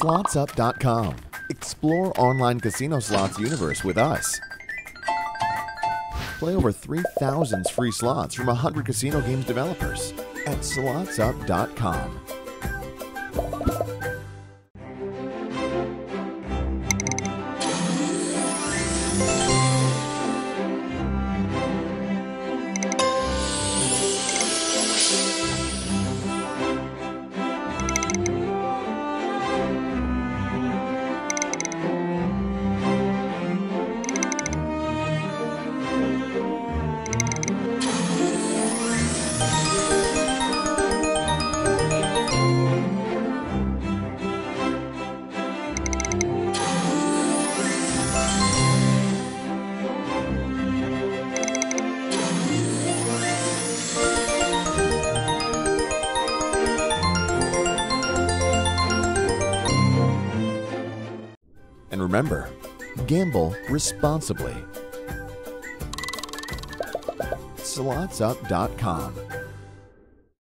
SlotsUp.com. Explore online casino slots universe with us. Play over 3,000 free slots from 100 casino games developers at SlotsUp.com. And remember, gamble responsibly. SlotsUp.com.